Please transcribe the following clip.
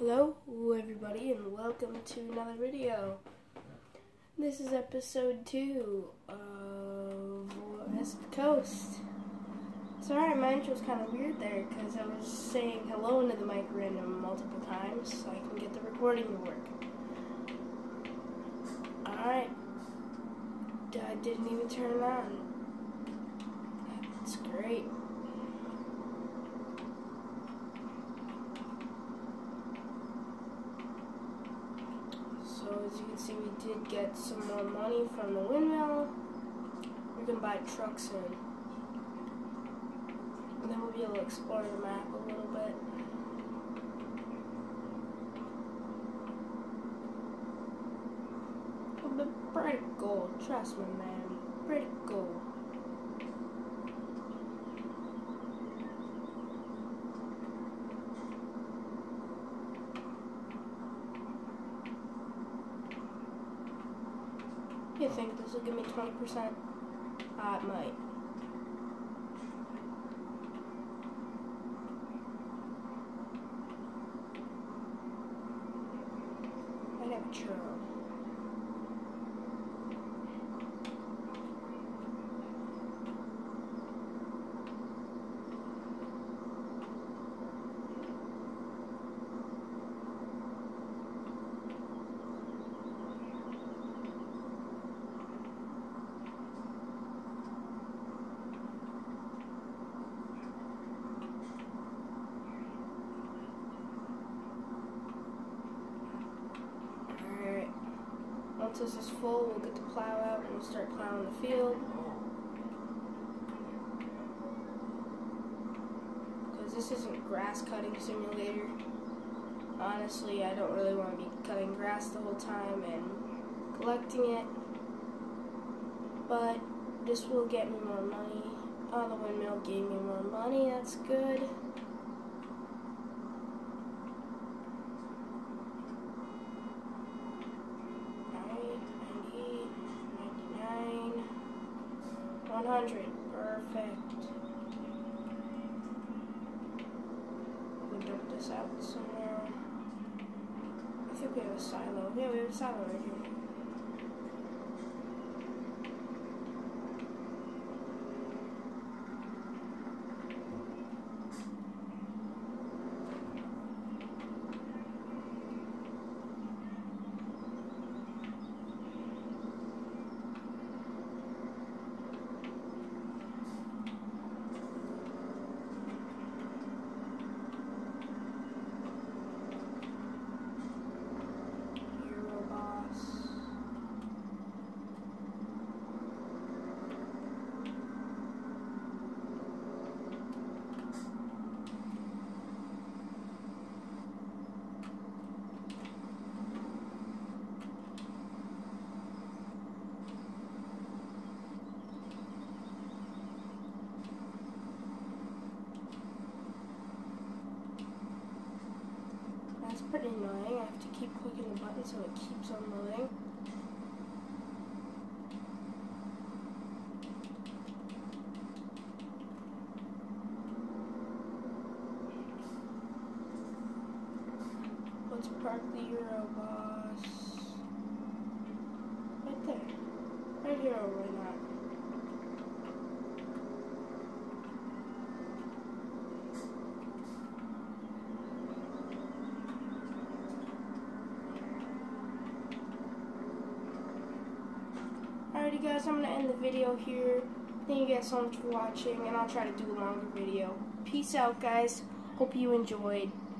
Hello everybody and welcome to another video. This is episode 2 of West Coast. Sorry, my intro was kind of weird there because I was saying hello into the mic random multiple times so I can get the recording to work. Alright. I didn't even turn it on. That's great. So as you can see, we did get some more money from the windmill. We're going to buy trucks in. And then we'll be able to explore the map a little bit. But pretty cool, trust me man, pretty cool. You think this will give me 20%? It might. Might have a churro. Once this is full, we'll get the plow out and we'll start plowing the field. Because this isn't grass cutting simulator. Honestly, I don't really want to be cutting grass the whole time and collecting it. But this will get me more money. Oh, the windmill gave me more money, that's good. Perfect. We'll dump this out somewhere. I think we have a silo. Yeah, we have a silo right here. That's pretty annoying. I have to keep clicking the button so it keeps on loading. Let's park the Eurobus right there. Right here, why not? Alrighty guys, I'm going to end the video here. Thank you guys so much for watching, and I'll try to do a longer video. Peace out guys. Hope you enjoyed.